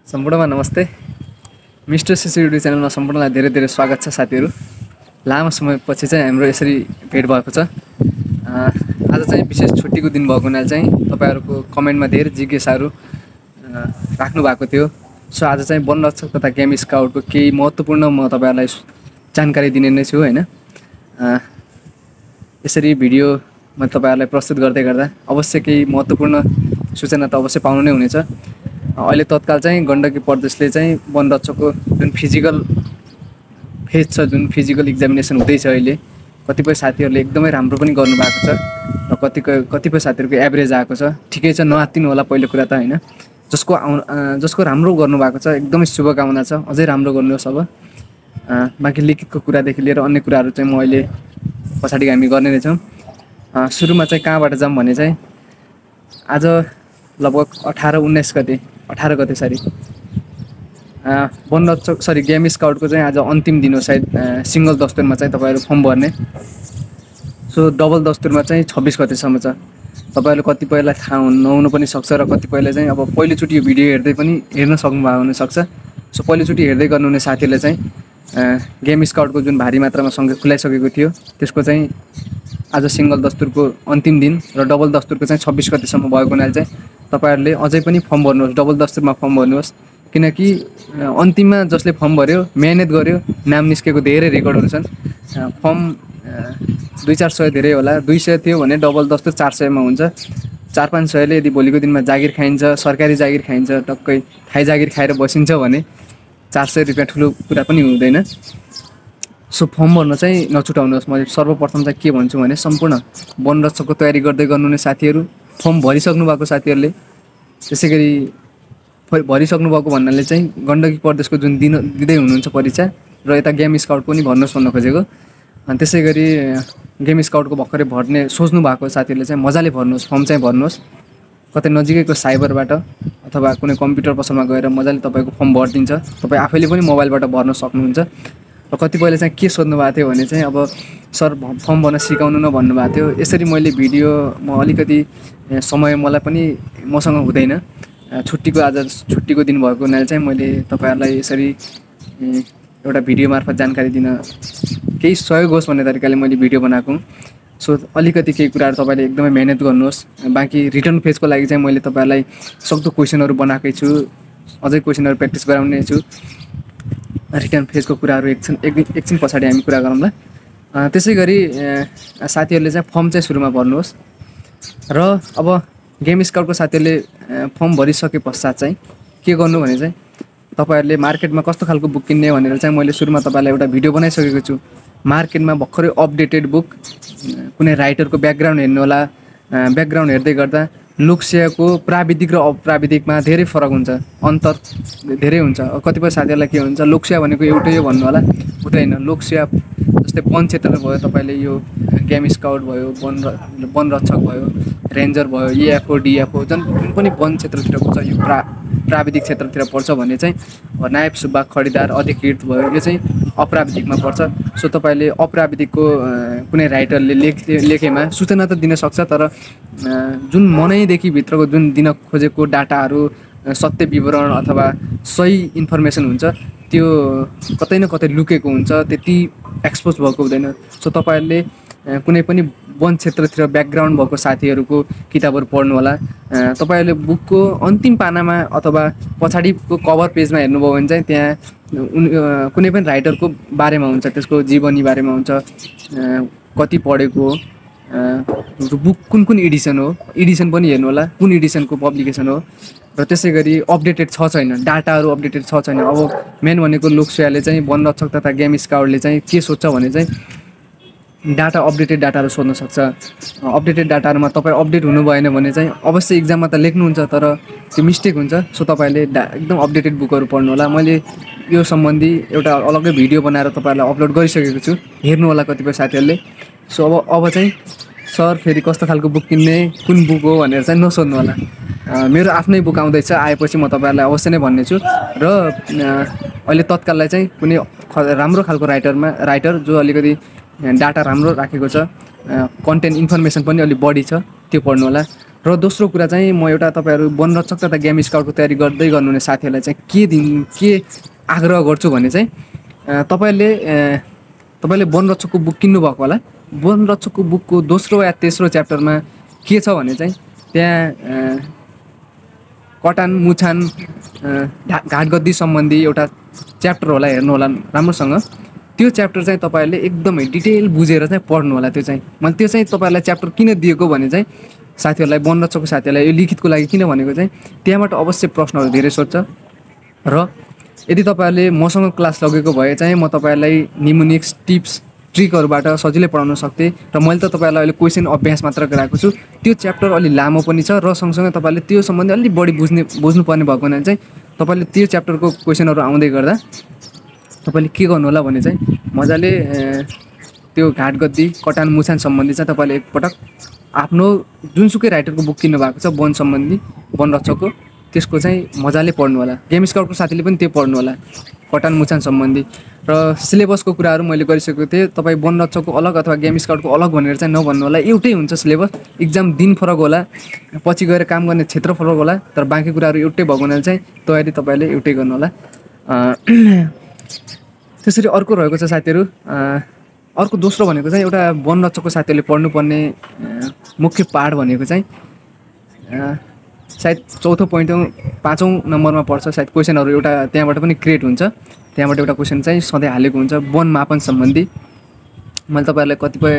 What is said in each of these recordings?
सम्पूर्णमा नमस्ते। Mister cc YouTube च्यानलमा सम्पूर्णलाई धेरै धेरै स्वागत छ साथीहरू। लामो समयपछि चाहिँ हाम्रो यसरी भेट भएको छ। आज चाहिँ विशेष छुट्टीको दिन भएको हुनाले चाहिँ तपाईहरुको कमेन्टमा धेरै जिज्ञासाहरू राख्नु भएको थियो। सो आज चाहिँ वनरक्षक तथा गेम स्काउटको केही महत्त्वपूर्ण म तपाईहरुलाई जानकारी दिने नै छु हैन। यसरी भिडियो म तपाईहरुलाई प्रस्तुत गर्दै गर्दा अवश्य केही महत्त्वपूर्ण सूचना त अवश्य पाउनु नै हुनेछ। अहिले तत्काल चाहिँ गण्डकी प्रदेशले चाहिँ वनरक्षकको जुन फिजिकल फेज छ, जुन फिजिकल एक्जामिनेसन हुँदैछ अहिले, कतिपय साथीहरूले एकदमै राम्रो पनि गर्नु भएको छ र कतिपय साथीहरूको एभरेज आएको छ। ठिकै छ, नआत्तिनु होला पहिलो कुरा त हैन। जसको राम्रो गर्नु भएको छ एकदमै शुभकामना छ, अझै राम्रो गर्नुहोस्। अब बाँकी लिखितको कुरादेखि लिएर अन्य कुराहरू चाहिँ म अहिले पछाडि हामी गर्ने नै छौँ। सुरुमा चाहिँ कहाँबाट जाऊँ भने चाहिँ आज लगभग 18 गते वनरक्षक गेम स्काउटको चाहिँ आज अन्तिम दिन हो सायद। सिंगल दस्तुरमा चाहिँ तपाईहरु फर्म भर्ने। सो डबल दस्तुरमा चाहिँ 26 गतेसम्म छ। तपाईहरुले कतिपयलाई थाहा नहुनु पनि सक्छ र कतिपयले चाहिँ अब पहिलोचोटि यो भिडियो हेर्दै पनि हेर्न सक्नु भएको हुन सक्छ। सो पहिलोचोटि हेर्दै गर्नुहुने साथीहरुले चाहिँ गेम स्काउटको जुन भारी मात्रामा सङ्ख्या खुलाइसकेको थियो त्यसको चाहिँ आज सिंगल दस्तुरको अन्तिम दिन र डबल दस्तुरको चाहिँ 26 गतेसम्म भएको हुनाले चाहिँ तपाईहरुले अझै पनि फर्म भर्नुहोस्, डबल दस्तुरमा फर्म भर्नुहोस्। किनकि अन्तिममा जसले फर्म भर्यो, मेहनत गर्यो, नाम निस्केको धेरै रेकर्डहरू छन्। फर्म 200-400 धेरै होला, 200 थियो भने डबल दस्तुर 400 मा हुन्छ। 400-500 ले यदि भोलिको दिनमा जागिर खाइन्छ, सरकारी जागिर खाइन्छ, टक्कै थाई जागिर खाएर बसिन्छ भने 400 रुपैयाँ ठुलो कुरा पनि हुँदैन। सो फर्म भर्न चाहिँ नछुटाउनुहोस्। मैले सर्वप्रथम चाहिँ के भन्छु भने सम्पूर्ण वनरक्षकको तयारी गर्दै गर्नुहुने साथीहरू, फर्म भरिसक्नु भएको साथीहरूले, त्यसैगरी भरिसक्नु भएको भन्नाले चाहिँ गण्डकी प्रदेशको जुन दिँदै हुनुहुन्छ परीक्षा र यता गेम स्काउट पनि भर्नुहोस् भन्न खोजेको। अनि त्यसैगरी गेम स्काउटको भर्खरै भर्ने सोच्नु भएको साथीहरूले चाहिँ मजाले भर्नुहोस्, फर्म चाहिँ भर्नुहोस्। कतै नजिकैको साइबरबाट अथवा कुनै कम्प्युटर पसलमा गएर मजाले तपाईको फर्म भरिदिन्छ। तपाईँ आफैले पनि मोबाइलबाट भर्न सक्नुहुन्छ। र कतिपयले चाहिँ के सोध्नु भएको थियो भने चाहिँ अब सर फर्म भर्न सिकाउनु न भन्नुभएको थियो। यसरी मैले भिडियो अलिकति समय मलाई पनि मसँग हुँदैन, छुट्टीको दिन भएको हुनाले चाहिँ मैले तपाईहरुलाई यसरी एउटा भिडियो मार्फत जानकारी दिन केही सहयोग होस् भन्ने तरिकाले मैले भिडियो बनाएको हुँ। सो अलिकति केही कुराहरू तपाईले एकदमै मेहनत गर्नुहोस्। बाँकी रिटर्न फेजको लागि चाहिँ मैले तपाईहरुलाई सक्दो क्वेशनहरू बनाएकै छु, अझै क्वेशनहरू प्र्याक्टिस गराउने छु। रिटर्न फेजको कुराहरू एकछिन पछाडि हामी कुरा गरौँला। त्यसैगरी साथीहरूले चाहिँ फर्म चाहिँ सुरुमा भर्नुहोस्। र अब गेम स्काउटको साथीहरूले फर्म भरिसके पश्चात चाहिँ के गर्नु भने चाहिँ तपाईहरुले मार्केटमा कस्तो खालको बुक किन्ने भनेर चाहिँ मैले सुरुमा तपाईलाई एउटा भिडियो बनाइसकेको छु। मार्केटमा भर्खरै अपडेटेड बुक, कुनै राइटरको ब्याकग्राउन्ड हेर्नु होला। ब्याकग्राउन्ड हेर्दै गर्दा लोकसेवाको प्राविधिक र अप्राविधिकमा धेरै फरक हुन्छ, अन्तर धेरै हुन्छ। कतिपय साथीहरूलाई के हुन्छ, लोकसेवा भनेको एउटै हो भन्नु होला, हुँदैन। लोकसेवा जस्तै वन क्षेत्र भयो, तपाईले यो गेम स्काउट भयो, वनरक्षक भयो, रेन्जर भयो, EFO DFO जुन पनि वन क्षेत्रतिर पर्छ, यो प्राविधिक क्षेत्रतिर पर्छ भने चाहिँ नायब सुब्बा खरिदार अधिकृत भयो, यो चाहिँ अप्राविधिकमा पर्छ। सो तपाईले अप्राविधिकको कुनै राइटरले लेखेमा सूचना त दिन सक्छ, तर जुन मनैदेखि भित्रको जुन दिन खोजेको डाटाहरू, सत्य विवरण अथवा सही इन्फर्मेसन हुन्छ त्यो कतै न कतै लुकेको हुन्छ, त्यति एक्सपोज भएको हुँदैन। सो तपाईहरुले कुनै पनि वन क्षेत्रतिर ब्याकग्राउन्ड भएको साथीहरूको किताबहरू पढ्नु होला। तपाईहरुले बुकको अन्तिम पानामा अथवा पछाडिको कभर पेजमा हेर्नुभयो भने चाहिँ त्यहाँ कुनै पनि राइटरको बारेमा हुन्छ, त्यसको जीवनी बारेमा हुन्छ, कति पढेको हो, बुक कुन एडिसन हो, एडिसन पनि हेर्नु होला, कुन एडिसनको पब्लिकेसन हो, र त्यसैगरी अपडेटेड छ छैन, डाटाहरू अपडेटेड छ छैन। अब मेन भनेको लोकसेवाले चाहिँ वनरक्षक तथा गेम स्काउटले चाहिँ के सोध्छ भने चाहिँ डाटा, अपडेटेड डाटाहरू सोध्न सक्छ। अपडेटेड डाटाहरूमा तपाईँ अपडेट हुनु भएन भने चाहिँ अवश्य इक्जाममा त लेख्नुहुन्छ तर त्यो मिस्टेक हुन्छ। सो तपाईँले एकदम अपडेटेड बुकहरू पढ्नु होला। मैले यो सम्बन्धी एउटा अलग्गै भिडियो बनाएर तपाईँहरूलाई अपलोड गरिसकेको छु, हेर्नु होला कतिपय साथीहरूले। सो अब चाहिँ सर फेरि कस्तो खालको बुक किन्ने, कुन बुक हो भनेर चाहिँ नसोध्नु होला। मेरो आफ्नै बुक आउँदैछ, आएपछि म तपाईँहरूलाई अवश्य नै भन्नेछु। र अहिले तत्काललाई चाहिँ कुनै राम्रो खालको राइटर जो अलिकति डाटा राम्रो राखेको छ, कन्टेन्ट इन्फर्मेसन पनि अलिक बढी छ, त्यो पढ्नु होला। र दोस्रो कुरा चाहिँ म एउटा तपाईँहरू वनरक्षक तथा गेम स्काउटको तयारी गर्दै गर्नुहुने साथीहरूलाई चाहिँ के आग्रह गर्छु भने चाहिँ तपाईँले वनरक्षकको बुक किन्नुभएको होला। वनरक्षकको बुकको दोस्रो या तेस्रो च्याप्टरमा के छ भने चाहिँ त्यहाँ कटान मुछान घाटगद्दी सम्बन्धी एउटा च्याप्टर होला, हेर्नु होला राम्रोसँग। त्यो च्याप्टर चाहिँ तपाईँहरूले एकदमै डिटेल बुझेर चाहिँ पढ्नु होला। त्यो चाहिँ मैले त्यो चाहिँ तपाईँहरूलाई च्याप्टर किन दिएको भने चाहिँ साथीहरूलाई, वनरक्षकको साथीहरूलाई यो लिखितको लागि किन भनेको चाहिँ त्यहाँबाट अवश्य प्रश्नहरू धेरै सोध्छ। र यदि तपाईँहरूले मसँग क्लास लगेको भए चाहिँ म तपाईँहरूलाई निमोनिक्स टिप्स ट्रिकहरूबाट सजिलै पढाउन सक्थेँ। र मैले त तपाईँहरूलाई अहिले क्वेसन अभ्यास मात्र गराएको छु। त्यो च्याप्टर अलि लामो पनि छ र सँगसँगै तपाईँले त्यो सम्बन्धी अलिक बढी बुझ्नुपर्ने भएको हुनाले चाहिँ तपाईँले त्यो च्याप्टरको क्वेसनहरू आउँदै गर्दा तपाईँले के गर्नु होला भने चाहिँ मजाले त्यो घाटगद्दी कटान मुछान सम्बन्धी चाहिँ तपाईँले एकपटक आफ्नो जुनसुकै राइटरको बुक किन्नु भएको छ वन सम्बन्धी, वनरक्षकको, त्यसको चाहिँ मजाले पढ्नु होला। गेम स्काउटको साथीले पनि त्यो पढ्नु होला, कटान मुछान सम्बन्धी। र सिलेबसको कुराहरू मैले गरिसकेको थिएँ। तपाईँ वनरक्षकको अलग अथवा गेम स्काउटको अलग भनेर चाहिँ नभन्नु होला। एउटै हुन्छ सिलेबस, इक्जाम दिन फरक होला, पछि गएर काम गर्ने क्षेत्र फरक होला, तर बाँकी कुराहरू एउटै भएको हुनाले चाहिँ तयारी तपाईँले एउटै गर्नु होला। त्यसरी अर्को रहेको छ साथीहरू, अर्को दोस्रो भनेको चाहिँ एउटा वनरक्षकको साथीहरूले पढ्नुपर्ने मुख्य पाठ भनेको चाहिँ सायद चौथो पोइन्टौँ पाँचौँ नम्बरमा पर्छ सायद। क्वेसनहरू एउटा त्यहाँबाट पनि क्रिएट हुन्छ, त्यहाँबाट एउटा क्वेसन चाहिँ सधैँ हालेको हुन्छ वन मापन सम्बन्धी। मैले तपाईँहरूलाई कतिपय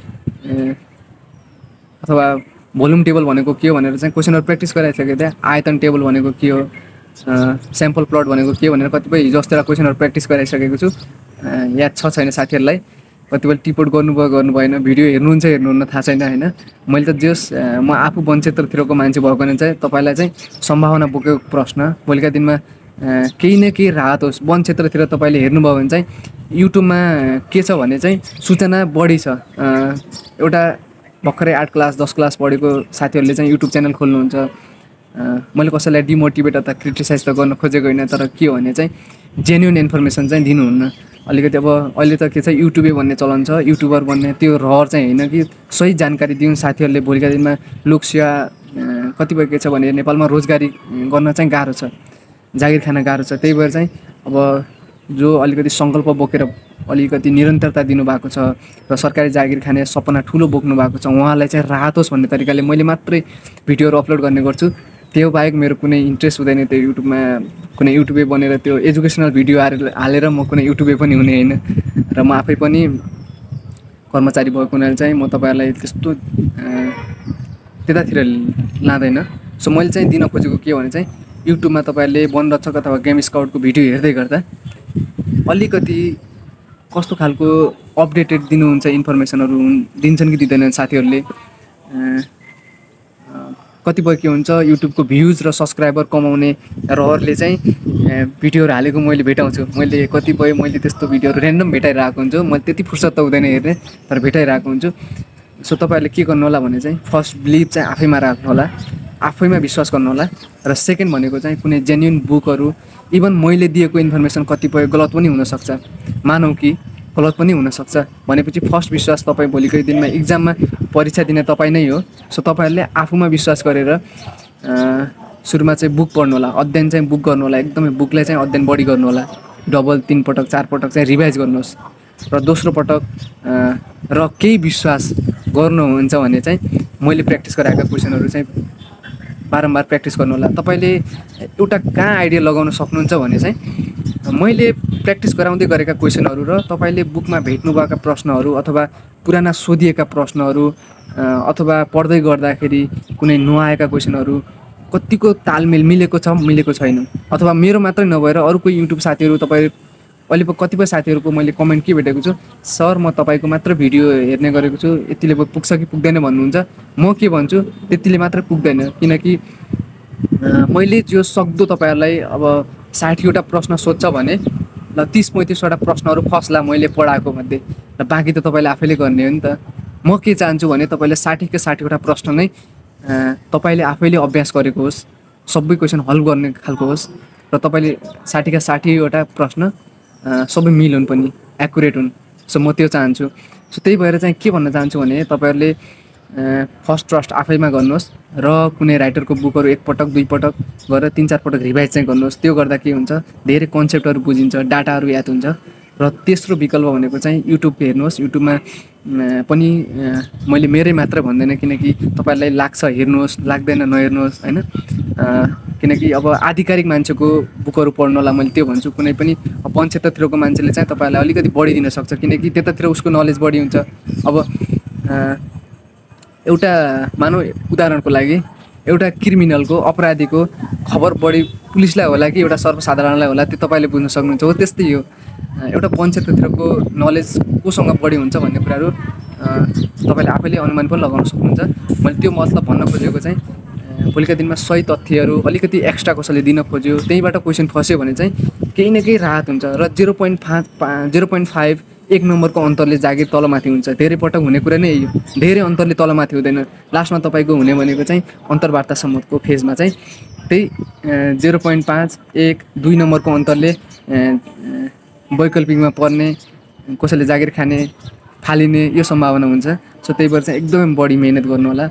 अथवा भोल्युम टेबल भनेको के हो भनेर चाहिँ क्वेसनहरू प्र्याक्टिस गराइसकेको थिएँ। आयतन टेबल भनेको के हो, स्याम्पल प्लट भनेको के हो भनेर कतिपय हिजो अस्तिलाई क्वेसनहरू प्र्याक्टिस गराइसकेको छु। याद छ छैन साथीहरूलाई, कतिपय टिपोट गर्नुभयो गर्नु भएन, भिडियो हेर्नुहुन्छ हेर्नुहुन्न थाहा छैन होइन। मैले त जस म आफू वन क्षेत्रतिरको मान्छे भएको भने चाहिँ तपाईँलाई चाहिँ सम्भावना बोकेको प्रश्न भोलिका दिनमा केही न केही राहत होस्। वन क्षेत्रतिर तपाईँले हेर्नुभयो भने चाहिँ युट्युबमा के छ भने चाहिँ सूचना बढी छ। एउटा भर्खरै 8 क्लास 10 क्लास पढेको साथीहरूले चाहिँ युट्युब च्यानल खोल्नुहुन्छ। मैले कसैलाई डिमोटिभेट अथवा क्रिटिसाइज त गर्न खोजेको होइन, तर के हो भने चाहिँ जेन्युन इन्फर्मेसन चाहिँ दिनुहुन्न अलिकति। अब अहिले त के छ, युट्युबे भन्ने चलन छ, युट्युबर भन्ने, त्यो रहर चाहिँ होइन कि सही जानकारी दिउन् साथीहरूले। भोलिका दिनमा लोकसेवा कतिपय के छ भने नेपालमा रोजगारी गर्न चाहिँ गाह्रो छ, जागिर खान गाह्रो छ। त्यही भएर चाहिँ अब जो अलिकति सङ्कल्प बोकेर अलिकति निरन्तरता दिनुभएको छ र सरकारी जागिर खाने सपना ठुलो बोक्नु भएको छ, उहाँलाई चाहिँ राहत होस् भन्ने तरिकाले मैले मात्रै भिडियोहरू अपलोड गर्ने गर्छु। त्यो बाहेक मेरो कुनै इन्ट्रेस्ट हुँदैन त्यो युट्युबमा कुनै युट्युबे बनेर त्यो एजुकेसनल भिडियो हालेर म कुनै युट्युबे पनि हुने होइन। र म आफै पनि कर्मचारी भएको हुनाले चाहिँ म तपाईँहरूलाई त्यस्तो त्यतातिर लाँदैन। सो मैले चाहिँ दिन खोजेको के भने चाहिँ युट्युबमा तपाईँहरूले वनरक्षक अथवा गेम स्काउटको भिडियो हेर्दै गर्दा अलिकति कस्तो खालको अपडेटेड दिनुहुन्छ, इन्फर्मेसनहरू दिन्छन् कि दिँदैनन् साथीहरूले। कतिपय के हुन्छ, युट्युबको भ्युज र सब्सक्राइबर कमाउने रहरले चाहिँ भिडियोहरू हालेको मैले भेटाउँछु। मैले त्यस्तो भिडियोहरू ऱ्यान्डम भेटाइरहेको हुन्छु। मैले त्यति फुर्सद त हुँदैन हेर्ने, तर भेटाइरहेको हुन्छु। सो तपाईँहरूले के गर्नु होला भने चाहिँ फर्स्ट बिलिभ चाहिँ आफैमा राख्नु होला, आफैमा विश्वास गर्नु होला। र सेकेन्ड भनेको चाहिँ कुनै जेन्युन बुकहरू, इभन मैले दिएको इन्फर्मेसन कतिपय गलत पनि हुनसक्छ, मानौँ कि गलत पनि हुनसक्छ भनेपछि फर्स्ट विश्वास तपाईँ भोलिकै दिनमा इक्जाममा परीक्षा दिने तपाईँ नै हो। सो तपाईँहरूले आफूमा विश्वास गरेर सुरुमा चाहिँ बुक पढ्नु होला, अध्ययन चाहिँ बुक गर्नु होला, एकदमै बुकलाई चाहिँ अध्ययन बढी गर्नु होला। डबल 3 पटक 4 पटक चाहिँ रिभाइज गर्नुहोस्। र दोस्रो पटक र केही विश्वास गर्नुहुन्छ भने चाहिँ मैले प्र्याक्टिस गराएका क्वेसनहरू चाहिँ बारम्बार प्र्याक्टिस गर्नु होला। तपाईँले एउटा कहाँ आइडिया लगाउन सक्नुहुन्छ भने चाहिँ मैले प्र्याक्टिस गराउँदै गरेका क्वेसनहरू र तपाईँले बुकमा भेट्नुभएका प्रश्नहरू अथवा पुराना सोधिएका प्रश्नहरू अथवा पढ्दै गर्दाखेरि कुनै नआएका क्वेसनहरू कतिको तालमेल मिलेको छ मिलेको छैन, अथवा मेरो मात्रै नभएर अरू कोही युट्युब साथीहरू, तपाईँ अहिले कतिपय साथीहरूको मैले कमेन्ट के भेटेको छु, सर म तपाईँको मात्र भिडियो हेर्ने गरेको छु, यतिले पुग्छ कि पुग्दैन भन्नुहुन्छ। म के भन्छु, त्यतिले मात्र पुग्दैन, किनकि मैले जो सक्दो तपाईँहरूलाई अब 60वटा प्रश्न सोध्छ भने ल 30-35वटा प्रश्नहरू फस्ला मैले पढाएको मध्ये, र बाँकी त तपाईँले आफैले गर्ने हो नि त। म के चाहन्छु भने तपाईँले 60वटा प्रश्न नै तपाईँले आफैले अभ्यास गरेको होस्, सबै क्वेसन हल गर्ने खालको होस्, र तपाईँले 60वटा प्रश्न सबै मिल हुन् पनि, एक्युरेट हुन्। सो म त्यो चाहन्छु। सो त्यही भएर चाहिँ के भन्न चाहन्छु भने तपाईँहरूले फर्स्ट ट्रस्ट आफैमा गर्नुहोस् र कुनै राइटरको बुकहरू एकपटक दुईपटक गरेर 3-4 पटक रिभाइज चाहिँ गर्नुहोस्। त्यो गर्दा के हुन्छ, धेरै कन्सेप्टहरू बुझिन्छ, डाटाहरू याद हुन्छ। र तेस्रो विकल्प भनेको चाहिँ युट्युब हेर्नुहोस्। युट्युबमा पनि मैले मेरै मात्र भन्दैन, किनकि तपाईँलाई लाग्छ हेर्नुहोस्, लाग्दैन नहेर्नुहोस् होइन। किनकि अब आधिकारिक मान्छेको बुकहरू पढ्नलाई मैले त्यो भन्छु। कुनै पनि पञ्चेतरतिरको मान्छेले चाहिँ तपाईँलाई अलिकति बढी दिन सक्छ, किनकि त्यतातिर उसको नलेज बढी हुन्छ। अब एउटा मानौ उदाहरणको लागि एउटा क्रिमिनलको, अपराधीको खबर बढी पुलिसलाई होला कि एउटा सर्वसाधारणलाई होला, त्यो तपाईँले बुझ्न सक्नुहुन्छ। हो त्यस्तै हो, एउटा पञ्चायततिरको नलेज कोसँग बढी हुन्छ भन्ने कुराहरू तपाईँले आफैले अनुमान पनि लगाउन सक्नुहुन्छ। मैले त्यो मतलब भन्न खोजेको चाहिँ भोलिका दिनमा सही तथ्यहरू अलिकति एक्स्ट्रा कसैले दिन खोज्यो, त्यहीबाट क्वेसन फस्यो भने चाहिँ केही न केही राहत हुन्छ। र 0.5 1 नम्बरको अन्तरले जागिर तलमाथि हुन्छ। धेरै पटक हुने कुरा नै यही हो, धेरै अन्तरले तलमाथि हुँदैन। लास्टमा तपाईँको हुने भनेको चाहिँ अन्तर्वार्तासम्मको फेजमा चाहिँ त्यही 0.5 1 2 नम्बरको अन्तरले वैकल्पिकमा पर्ने, कसैले जागिर खाने, फालिने यो सम्भावना हुन्छ। सो त्यही भएर चाहिँ एकदमै बढी मेहनत गर्नु होला।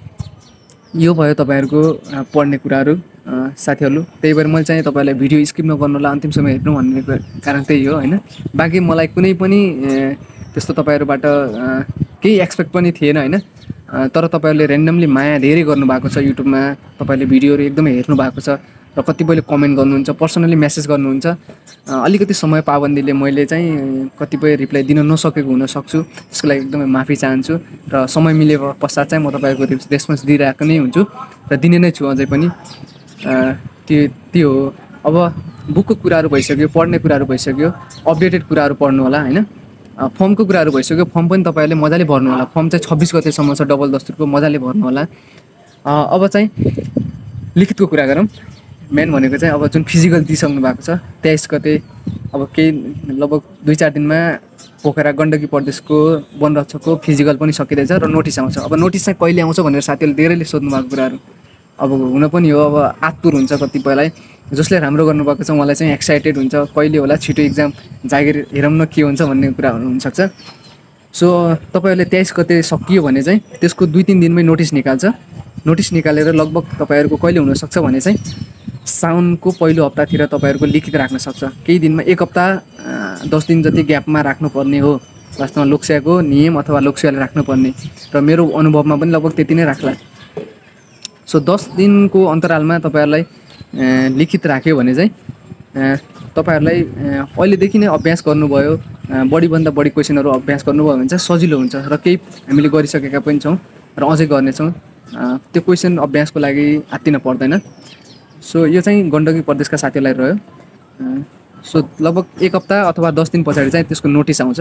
यो भयो तपाईँहरूको पढ्ने कुराहरू साथीहरू। त्यही भएर मैले चाहिँ तपाईँलाई भिडियो स्किप नगर्नु होला, अन्तिमसम्म हेर्नु भन्ने कारण त्यही हो होइन। बाँकी मलाई कुनै पनि त्यस्तो तपाईँहरूबाट केही एक्सपेक्ट पनि थिएन होइन। तर तपाईँहरूले ऱ्यान्डमली माया धेरै गर्नुभएको छ युट्युबमा, तपाईँले भिडियोहरू एकदमै हेर्नु भएको छ र कतिपयले कमेन्ट गर्नुहुन्छ, पर्सनली मेसेज गर्नुहुन्छ। अलिकति समय पाबन्दीले मैले चाहिँ कतिपय रिप्लाई दिन नसकेको हुनसक्छु, त्यसको लागि एकदमै माफी चाहन्छु। र समय मिले पश्चात चाहिँ म तपाईँको रेस्पोन्स दिइरहेको नै हुन्छु र दिने नै छु अझै पनि। त्यो हो। अब बुकको कुराहरू भइसक्यो, पढ्ने कुराहरू भइसक्यो, अपडेटेड कुराहरू पढ्नु होला होइन। फर्मको कुराहरू भइसक्यो, फर्म पनि तपाईँहरूले मजाले भर्नु होला। फर्म चाहिँ 26 गतेसम्म छ, डबल दस्तुरको, मजाले भर्नु होला। अब चाहिँ लिखितको कुरा गरौँ। मेन भनेको चाहिँ अब जुन फिजिकल दिइसक्नु भएको छ 23 गते, अब केही लगभग 2-4 दिनमा पोखरा गण्डकी प्रदेशको वनरक्षकको फिजिकल पनि सकिँदैछ र नोटिस आउँछ। अब नोटिस चाहिँ कहिले आउँछ भनेर साथीहरूले धेरैले सोध्नु भएको कुराहरू अब हुन पनि हो। अब आतुर हुन्छ कतिपयलाई, जसले राम्रो गर्नुभएको छ उहाँलाई चाहिँ एक्साइटेड हुन्छ, कहिले होला छिटो इक्जाम, जागिर हेरौँ न के हुन्छ भन्ने कुराहरू हुनसक्छ। सो तपाईँहरूले 23 गते सकियो भने चाहिँ त्यसको 2-3 दिनमै नोटिस निकाल्छ। नोटिस निकालेर लगभग तपाईँहरूको कहिले हुनसक्छ भने चाहिँ साउनको पहिलो हप्तातिर तपाईँहरूको लिखित राख्न सक्छ। केही दिनमा 1 हप्ता 10 दिन जति ग्यापमा राख्नुपर्ने हो वास्तवमा लोकसेवाको नियम अथवा लोकसेवाले राख्नुपर्ने, र मेरो अनुभवमा पनि लगभग त्यति नै राख्ला। सो 10 दिनको अन्तरालमा तपाईँहरूलाई लिखित राख्यो भने चाहिँ तपाईँहरूलाई अहिलेदेखि नै अभ्यास गर्नुभयो, बढीभन्दा बढी क्वेसनहरू अभ्यास गर्नुभयो भने चाहिँ सजिलो हुन्छ। र केही हामीले गरिसकेका पनि छौँ र अझै गर्नेछौँ। त्यो क्वेसन अभ्यासको लागि आत्तिन पर्दैन। सो यो चाहिँ गण्डकी प्रदेशका साथीहरूलाई रह्यो। सो लगभग 1 हप्ता अथवा 10 दिन पछाडि चाहिँ त्यसको नोटिस आउँछ।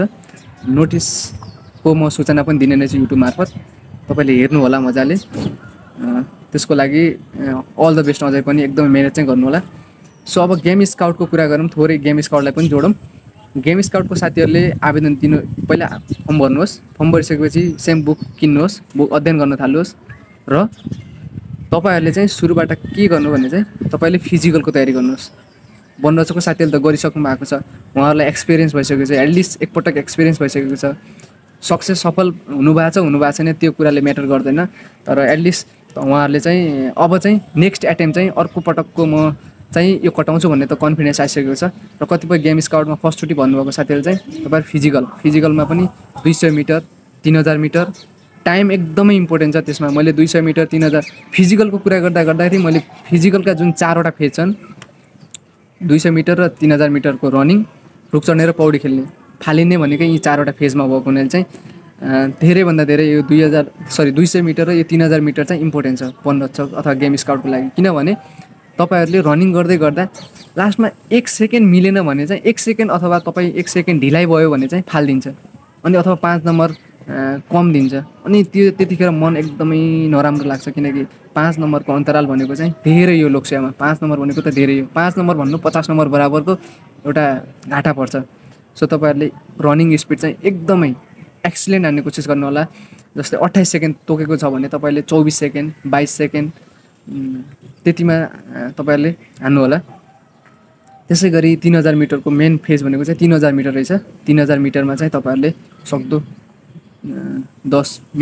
नोटिसको म सूचना पनि दिने नै छु युट्युब मार्फत, तपाईँले हेर्नु होला मजाले। त्यसको लागि अल द बेस्ट। अझै पनि एकदमै मेहनत चाहिँ गर्नु होला। सो अब गेम स्काउटको कुरा गरौँ, थोरै गेम स्काउटलाई पनि जोडौँ। गेम स्काउटको साथीहरूले आवेदन दिनु, पहिला फर्म भर्नुहोस्। फर्म भरिसकेपछि सेम बुक किन्नुहोस्, बुक अध्ययन गर्न थाल्नुहोस्। र तपाईँहरूले चाहिँ सुरुबाट के गर्नु भने चाहिँ तपाईँले फिजिकलको तयारी गर्नुहोस्। वनरक्षकको साथीहरूले त गरिसक्नु भएको छ, उहाँहरूलाई एक्सपिरियन्स भइसकेको छ, एटलिस्ट एकपटक एक्सपिरियन्स भइसकेको छ। सक्सेस सफल हुनुभएको छ हुनुभएको छैन त्यो कुराले म्याटर गर्दैन, तर एटलिस्ट उहाँहरूले चाहिँ अब चाहिँ नेक्स्ट एटेम्प चाहिँ अर्को पटकको म चाहिँ यो कटाउँछु भन्ने त कन्फिडेन्स आइसकेको छ। र कतिपय गेम स्काउटमा फर्स्टचोटि भन्नुभएको साथीहरूले चाहिँ तपाईँहरू फिजिकलमा पनि 200 मिटर 3000 मिटर टाइम एकदमै इम्पोर्टेन्ट छ त्यसमा। मैले 200 मिटर 3000 फिजिकलको कुरा गर्दाखेरि मैले फिजिकलका जुन 4वटा फेज छन्, 200 मिटर र 3000 मिटरको रनिङ, रुख चढ्ने र पौडी खेल्ने, फालिने भनेकै यी 4वटा फेजमा भएको हुनाले चाहिँ धेरैभन्दा धेरै यो 200 मिटर र यो 3000 मिटर चाहिँ इम्पोर्टेन्ट छ वनरक्षक अथवा गेम स्काउटको लागि। किनभने तपाईँहरूले रनिङ गर्दै गर्दा लास्टमा 1 सेकेन्ड मिलेन भने चाहिँ 1 सेकेन्ड अथवा तपाईँ 1 सेकेन्ड ढिलाइ भयो भने चाहिँ फालिदिन्छ, अनि अथवा 5 नम्बर कम दिन्छ। अनि त्यो त्यतिखेर मन एकदमै नराम्रो लाग्छ, किनकि 5 नम्बरको अन्तराल भनेको चाहिँ धेरै यो लोकसेवामा। 5 नम्बर भनेको त धेरै हो, 5 नम्बर भन्नु 50 नम्बर बराबरको एउटा घाटा पर्छ। सो तपाईँहरूले रनिङ स्पिड चाहिँ एकदमै एक्सिलेन्ट हान्ने कोसिस गर्नु होला। जस्तै 28 सेकेन्ड तोकेको छ भने तपाईँले 24 सेकेन्ड 22 सेकेन्ड त्यतिमा तपाईँहरूले हान्नु होला। त्यसै गरी 3000 मिटरको मेन फेज भनेको चाहिँ 3000 मिटर रहेछ। 3000 मिटरमा चाहिँ तपाईँहरूले सक्दो 10 मिनट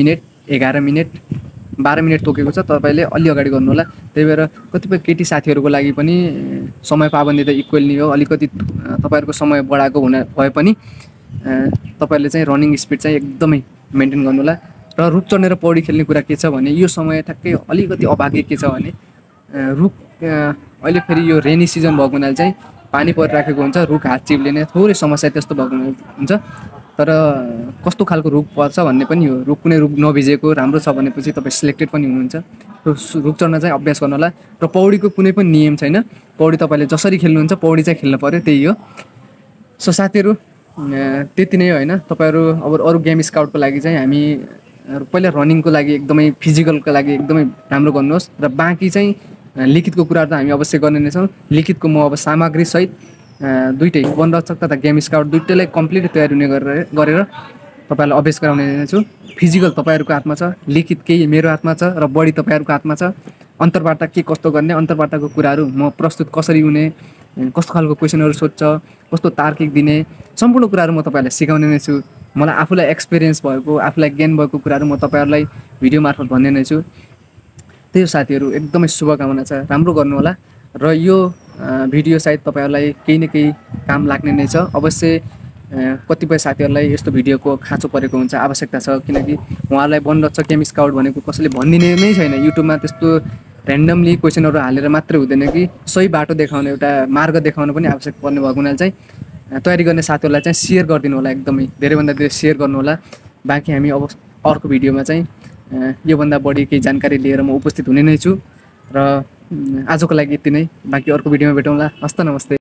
11 मिनेट 12 मिनेट तोकेको छ, तपाईँले अलि अगाडि गर्नु होला। त्यही भएर कतिपय केटी साथीहरूको लागि पनि समय पाबन्दी त इक्वल नै हो। अलिकति तपाईँहरूको समय बढाएको भए पनि तपाईँहरूले चाहिँ रनिङ स्पिड चाहिँ एकदमै मेन्टेन गर्नु होला। र रुख चढ्ने र पौडी खेल्ने कुरा के छ भने यो समय ठ्याक्कै अलिकति अभागे के छ भने रुख अहिले फेरि यो रेनी सिजन भएको हुनाले चाहिँ पानी परिराखेको हुन्छ, रुख हात चिप्लिने थोरै समस्या त्यस्तो भएको हुन्छ। तर कस्तो खालको रुख पर्छ भन्ने पनि हो। कुनै रुख नभिजेको राम्रो छ भनेपछि तपाईँ सिलेक्टेड पनि हुनुहुन्छ। रुख चढ्न चाहिँ अभ्यास गर्नु होला। र पौडीको कुनै पनि नियम छैन, पौडी तपाईँले जसरी खेल्नुहुन्छ पौडी चाहिँ खेल्नु पऱ्यो, त्यही हो। सो साथीहरू त्यति नै होइन। तपाईँहरू अब अरू गेम स्काउटको लागि चाहिँ हामी पहिला रनिङको लागि एकदमै फिजिकलको लागि एकदमै राम्रो गर्नुहोस्। र बाँकी चाहिँ लिखितको कुराहरू त हामी अवश्य गर्ने नै छौँ। लिखितको म अब सामग्रीसहित दुइटै वनरक्षक तथा गेम स्काउट दुइटैलाई कम्प्लिट तयारी हुने गरेर तपाईँहरूलाई अभ्यास गराउने नै छु। फिजिकल तपाईँहरूको हातमा छ, लिखित केही मेरो हातमा छ, र बढी तपाईँहरूको हातमा छ। अन्तर्वार्ता के कस्तो गर्ने, अन्तर्वार्ताको कुराहरू म प्रस्तुत कसरी हुने, कस्तो खालको क्वेसनहरू सोध्छ, कस्तो तार्किक दिने, सम्पूर्ण कुराहरू म तपाईँहरूलाई सिकाउने नै छु। मलाई आफूलाई एक्सपिरियन्स भएको, आफूलाई ज्ञान भएको कुराहरू म तपाईँहरूलाई भिडियो मार्फत भन्ने नै छु। त्यही हो साथीहरू, एकदमै शुभकामना छ, राम्रो गर्नु होला। र यो भिडियो सायद तपाईँहरूलाई केही न केही काम लाग्ने नै छ। अवश्य कतिपय साथीहरूलाई यस्तो भिडियोको खाँचो परेको हुन्छ, आवश्यकता छ, किनकि उहाँहरूलाई वनरक्षक गेम स्काउट भनेको कसैले भनिदिने नै छैन। युट्युबमा त्यस्तो ऱ्यान्डमली क्वेसनहरू हालेर मात्रै हुँदैन कि सही बाटो देखाउने, एउटा मार्ग देखाउन पनि आवश्यक पर्ने भएको हुनाले चाहिँ तयारी गर्ने साथीहरूलाई चाहिँ सेयर गरिदिनु होला, एकदमै धेरैभन्दा धेरै सेयर गर्नु होला। बाँकी हामी अब अर्को भिडियोमा चाहिँ योभन्दा बढी केही जानकारी लिएर म उपस्थित हुने नै छु। र आजको लागि यति नै, बाँकी अर्को भिडियोमा भेटौँला। हस्त नमस्ते।